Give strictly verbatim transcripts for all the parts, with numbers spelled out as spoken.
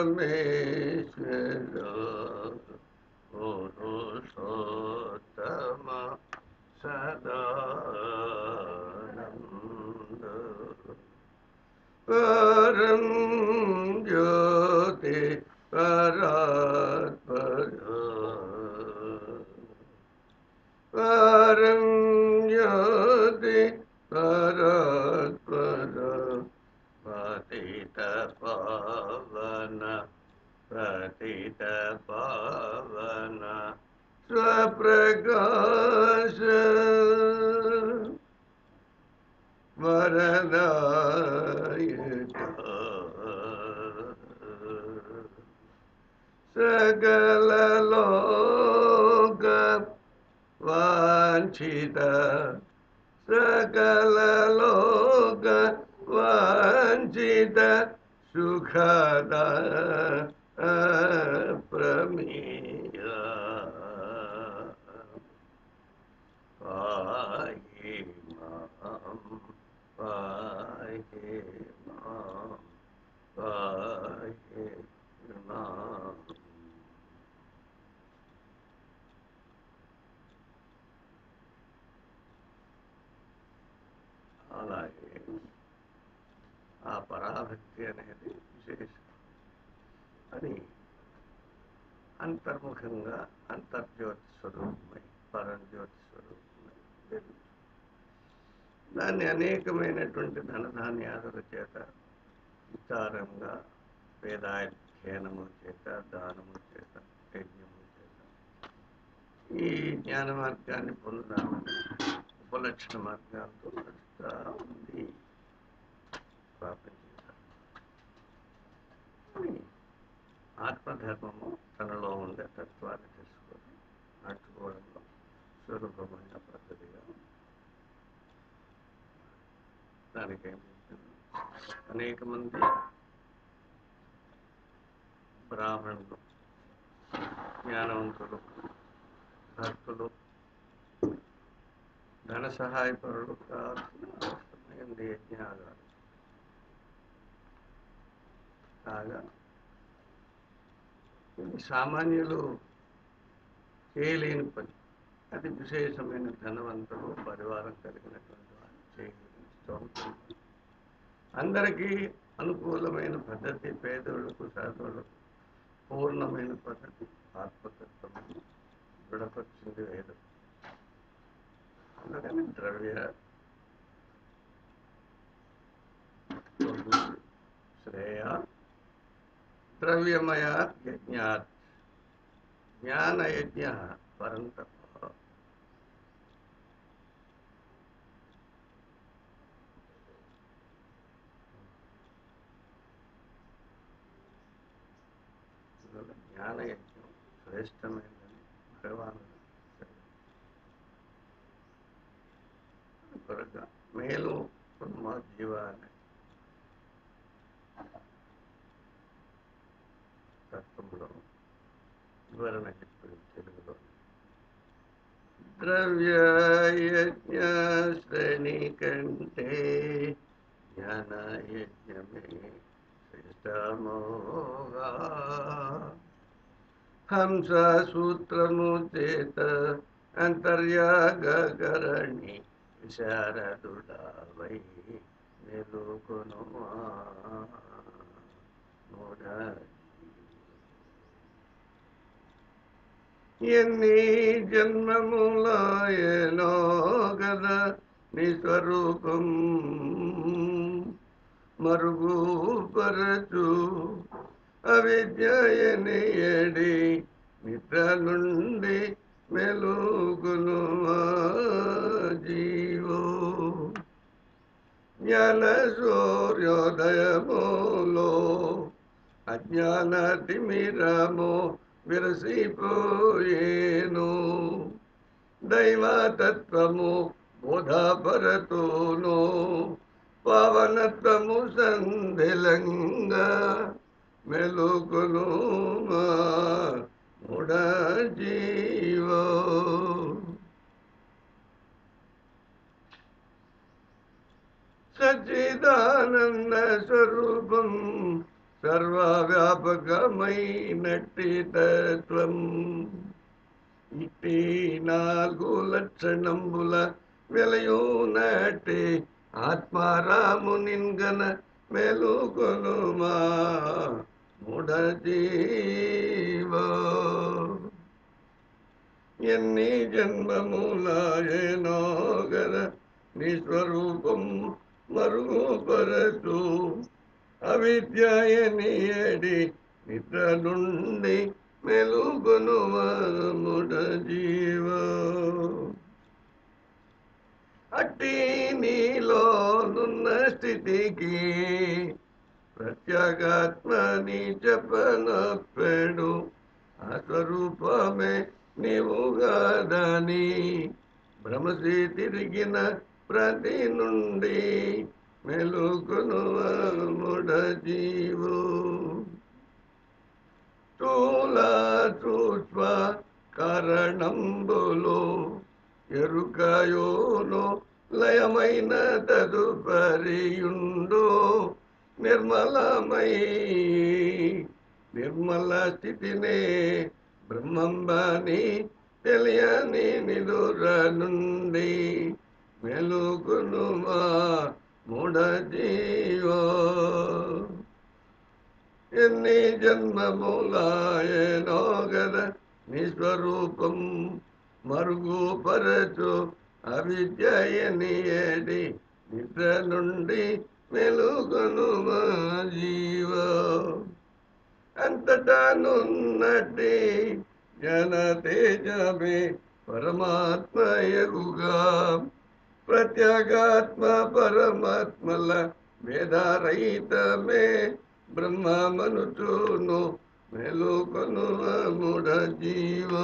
పురుషోత్తమ సదానంద పరం జ్యోతి పరాత్పర పరం జ్యోతి పరాత్పర పతిత పావన పతిత పావన స్వప్రకాశ వరదాయక సకల లోక వాంఛిత సకల లోక వాంఛిత సుఖద ప్రమేయ పాహి మాం పాహి మాం పాహి మాం. అలాగే ఆ పరాభక్తి అనేది విశేషం అని అంతర్ముఖంగా అంతర్జ్యోతి స్వరూపమై పరంజ్యోతి స్వరూపమై దాన్ని అనేకమైనటువంటి ధనధాన్యాదుల చేత విచారంగా వేదాధ్యయనము చేత దానము చేత యజ్ఞము చేత ఈ జ్ఞాన మార్గాన్ని పొందుదామని ఉపలక్షణ మార్గాలతో నడుస్తూ ఉంది. ఆత్మధర్మము తనలో ఉండే తత్వాన్ని తెలుసుకొని నడుచుకోవడంలో స్వరూపమైన పద్ధతిగా దానికేమి అనేక మంది బ్రాహ్మణులు జ్ఞానవంతులు భక్తులు ధన సహాయపరులు కావాల్సిన అవసరమైంది యజ్ఞాగాలు కాగా సామాన్యులు చేయలేని పని అది విశేషమైన ధనవంతులు పరివారం కలిగినటువంటి వారు చేయలేని స్తోమతం. అందరికీ అనుకూలమైన పద్ధతి పేదోళ్లకు సాధువులకు పూర్ణమైన పద్ధతి ఆత్మతత్వము దృఢపరిచింది వేదం. అందుకని ద్రవ్య శ్రేయ ద్రవ్యమయ యజ్ఞాత్ జ్ఞానయజ్ఞ పరంతప. జ్ఞానయజ్ఞం శ్రేష్టమైనదని భగవాను కొరగా మేలు మా జీవాన్ని తత్వంలో వివరణ చెప్పింది తెలుగులో. ద్రవ్యయజ్ఞ శ్రేణి కంటే జ్ఞానయజ్ఞమే శ్రేష్టమోగా హంస సూత్రము చేత అంతర్యాగరణి విశారదుడవై మెలుకొనుమా మూఢ. ఎన్ని జన్మములాయనో గదా నిస్వరూపం మరుగు పరచు అవిద్యయనియడి నిద్ర నుండి మెలుగును జీవో. జ్ఞాన సూర్యోదయములో అజ్ఞాన తిమిరము విరసిపోయేను. దైవతత్వము బోధపరతును పవనత్వము సంధిలంగా మెలుగును మూఢ జీవో. సచ్చిదానంద స్వరూపం సర్వవ్యాపకమైనట్టి తత్వం. ఇట్టి నాలుగు లక్షణంబుల వెలయునట్టి ఆత్మారామునిన్గన మెలుకొనుమా మూఢ జీవో. ఎన్ని జన్మములాయనో గద నిస్వరూపం మరుగుపరచు అవిద్యయనియడి నిద్ర నుండి మెలుగొనుముడ జీవ. అట్టి నీలోనున్న స్థితికి ప్రత్యేగాత్మని చెప్పనప్పెడు ఆ స్వరూపమే నీవుగాదని భ్రమసి తిరిగిన ప్రతి నుండి మెలుకొనుముడ జీవు. స్థూల సూక్ష్మ కారణంబులు ఎరుకయోను లయమైన తదుపరియుండు నిర్మలమై నిర్మల స్థితినే బ్రహ్మంబని తెలియని నిదుర నుండి మెలుకొనుమా మూఢ జీవో. ఎన్ని జన్మములాయనో గద నిస్వరూపం మరుగుపరచు అవిద్యయనియడి నిద్ర నుండి మెలుగొనుమా జీవ. అంతటానున్నటి జన తేజమే పరమాత్మయగుగా ప్రత్యేగాత్మ పరమాత్మల భేదరహితమే బ్రహ్మమనుచును మెలుకొనుముడ జీవో.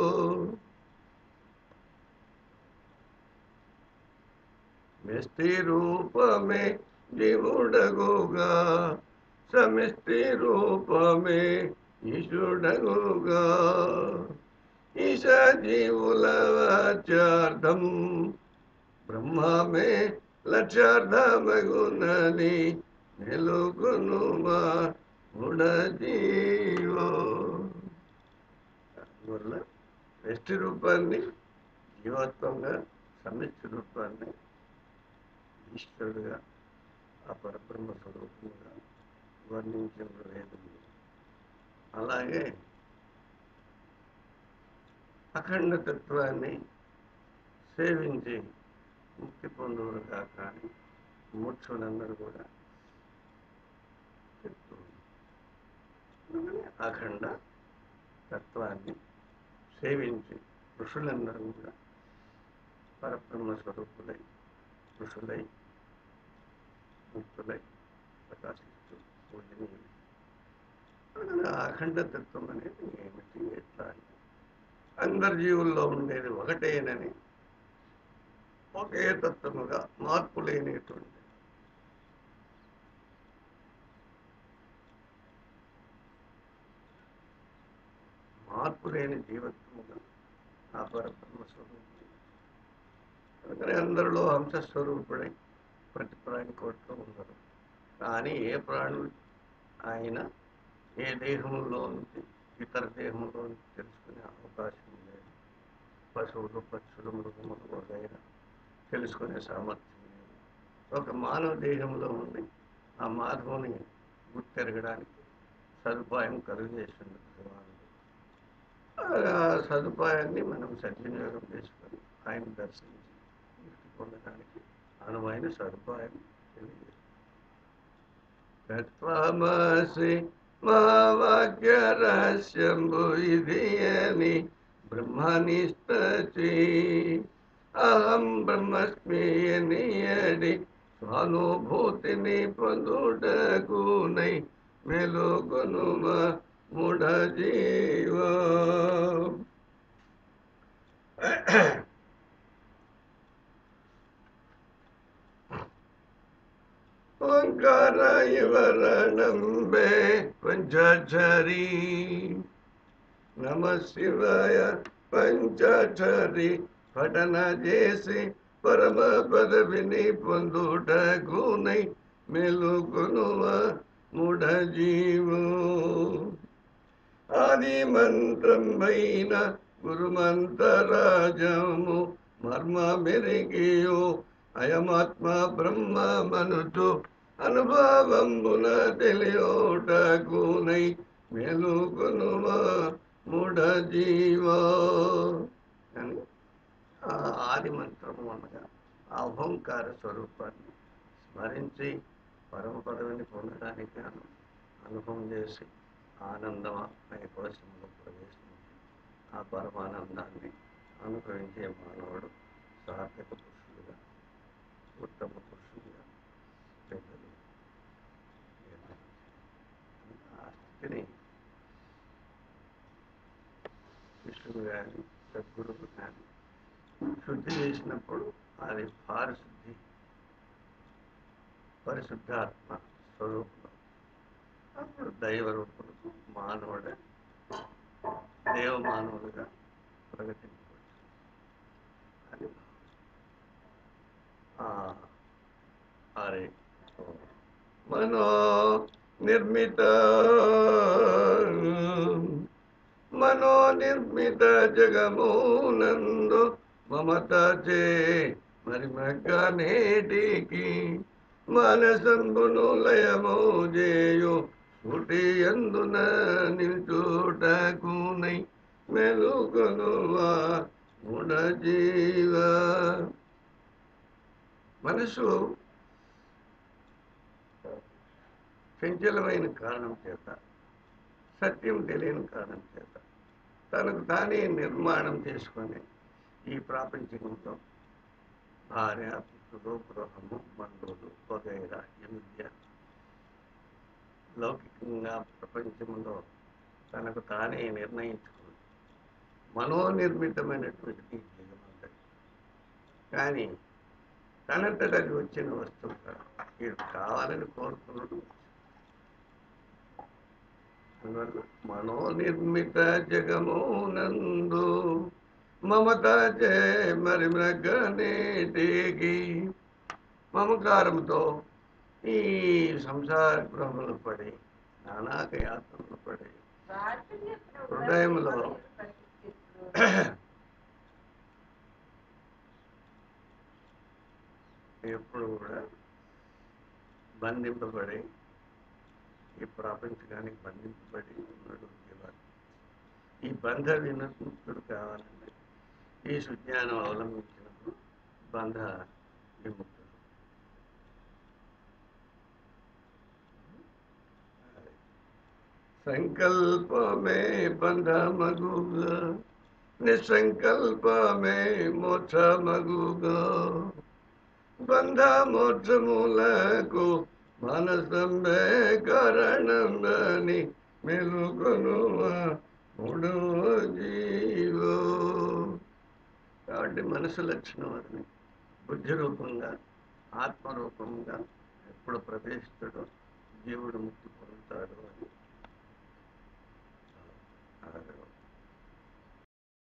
మిష్టి రూపమే జీవుడగుగా సమిష్టి రూపమే ఈశుడగుగా ఈశ జీవుల వాచ్యార్థం బ్రహ్మమే లక్ష్యార్థమగునని మెలుకొనుమా మూఢ జీవో. అందువల్ల వ్యష్టి రూపాన్ని జీవత్వంగా సమిష్టి రూపాన్ని ఈశ్వరుడుగా ఆ పరబ్రహ్మ స్వరూపంగా వర్ణించిన వేదం. అలాగే అఖండతత్వాన్ని సేవించి ముక్తి పొందువురు కాక అని మూర్ఛులందరూ కూడా చెప్తూ ఉన్నారు. అఖండ తత్వాన్ని సేవించి ఋషులందరూ కూడా పరబ్రహ్మ స్వరూపులై ఋషులై ముక్తులై ప్రకాశిస్తూ పూజనీయులు. అఖండ తత్వం అనేది ఏమిటి, ఎట్లా అంటే అందరి జీవుల్లో ఉండేది ఒకటేనని, ఒకే తత్వముగా మార్పు లేనిటువంటి మార్పు లేని జీవత్వముగా ఆ పరబ్రహ్మ స్వరూపుడు. అందుకని అందరిలో హంసస్వరూపుడై ప్రతి ప్రాణి కోట్లో ఉన్నారు. కానీ ఏ ప్రాణులు ఆయన ఏ దేహంలో నుంచి ఇతర దేహంలో నుంచి తెలుసుకునే అవకాశం లేదు. పశువులు పక్షులు మృగములు వగైరా తెలుసుకునే సామర్థ్యం లేదు. ఒక మానవ దేహంలో ఉండి ఆ మాధవుని గుర్తెరగడానికి సదుపాయం కలుగజేసింది భగవానుడు. ఆ సదుపాయాన్ని మనం సద్వినియోగం చేసుకొని ఆయన దర్శించి ముక్తి పొందడానికి అనువైన సదుపాయం తెలియదు. తత్వమసి మా వాక్య రహస్యంబు ఇది అని బ్రహ్మనిష్ఠి అహం బ్రహ్మస్మి అనియడి స్వానుభూతిని పొందుటకునై మెలుకొనుమా మూఢ జీవ. ఓంకార ఇవరణంబే పంచాక్షరి నమ శివాయ పంచాక్షరి పఠన చేసి పరమ పదవిని పొందుటకునై మెలుకొనుమా ముడ జీవో ఆది మంత్రమైన గురుమంతరాజము మర్మ మెరిగియో అయమాత్మ బ్రహ్మ మనుచు అనుభవంబున తెలియోటకునై మెలుగునుమా ముడ జీవా అని ఆ ఆది మంత్రము అనగా ఆ ఓంకార స్వరూపాన్ని స్మరించి పరమ పదవిని పొందడానికి గాను అనుభవం చేసి ఆనందమయ కోశంలో ప్రవేశించి ఆ పరమానందాన్ని అనుభవించే మానవుడు సార్థక పురుషులుగా ఉత్తమ పురుషులుగా పెద్దలు ఆ స్థితిని శిష్యుడు కానీ సద్గురువు కానీ శుద్ధి చేసినప్పుడు అది పారిశుద్ధి పరిశుద్ధాత్మ స్వరూపం అప్పుడు దైవ రూపులకు మానవుడే దేవ మానవులుగా ప్రకటించవచ్చు అని హరే మనో నిర్మిత మనో నిర్మిత జగమునందు మమత చే మరి మగ్గనేటికి మనసంబును లయము చేయు సుటి అందున నిల్చోటకునై మెలుకొనువా ముడ జీవ మనసు చంచలమైన కారణం చేత సత్యం తెలియని కారణం చేత తనకు తానే నిర్మాణం చేసుకొని ఈ ప్రాపంచికంలో భార్య పుత్రుడు గృహము బంధువులు వగైరా ఈ విద్య లౌకికంగా ప్రపంచంలో తనకు తానే నిర్ణయించుకుంది మనోనిర్మితమైనటువంటి జీవనం కానీ తనంతట అది వచ్చిన వస్తువు వీడు కావాలని కోరుకున్నాడు అందువల్ల మనోనిర్మిత జగమునందు మమత చే మరి మృగనేటికి మమకారంతో ఈ సంసార భ్రమలు పడి నానాక యాత్రలు పడి హృదయంలో ఎప్పుడు కూడా బంధింపబడి ఈ ప్రపంచకానికి బంధింపబడి ఉన్నాడు జీవాలు ఈ బంధ విముక్తుడు కావాలంటే ఈ సుజ్ఞానం అవలంబించినప్పుడు బంధ విముక్తుడు సంకల్పమే బంధమగుగా నిసంకల్పమే మోక్షమగుగా బంధ మోక్షములకు మనసంబే కారణమని మెలుకొనువా మూడవ జీవో కాబట్టి మనసు లక్షణం అది బుద్ధి రూపంగా ఆత్మరూపంగా ఎప్పుడు ప్రవేశిస్తాడో జీవుడు ముక్తి పొందుతాడు అని